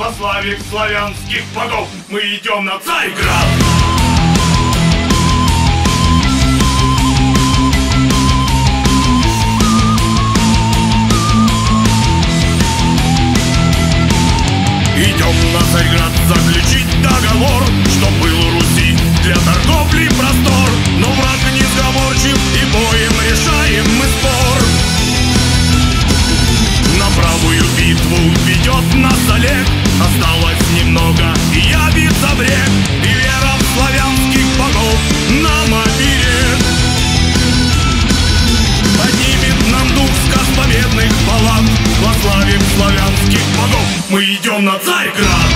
во славе славянских богов мы идем на Царьград. Идем на Царьград заключить договор, что был у Руси для торговли простор. Но враг несговорчив, и боем решаем мы спор. На правую битву ведет нас Олег, осталось немного, и явится брeg, и вера в славянских богов нам оберег. Поднимет нам дух сказ победных баллад, во славе славянских богов мы идем на Царьград.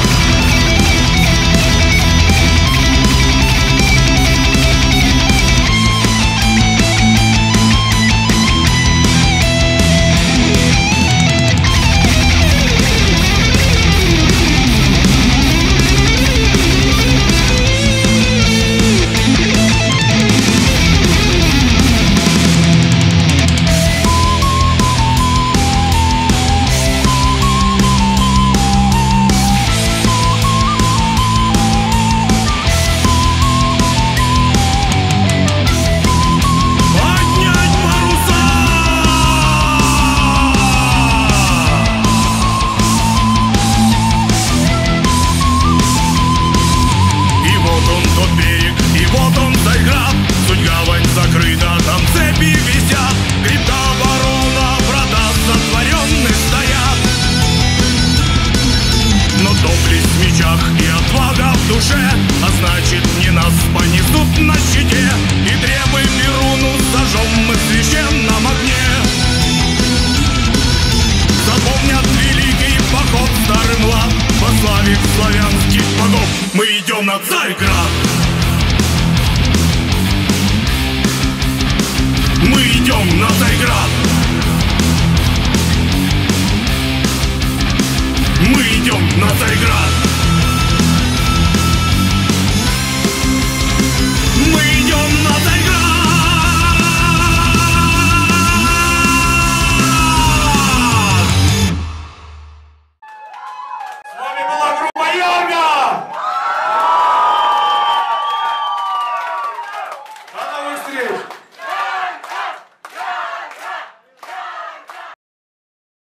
Закрыто, там цепи висят, крепка оборона, врата сотворенные стоят. Но доблесть в мечах и отвага в душе, а значит, не нас понесут на щите, и требы Перуну сожжем мы в священном огне. Запомнят великий поход старый млад, во славе славянских богов мы идем на Царьград. Мы идем на Царьград. Мы идем на Царьград.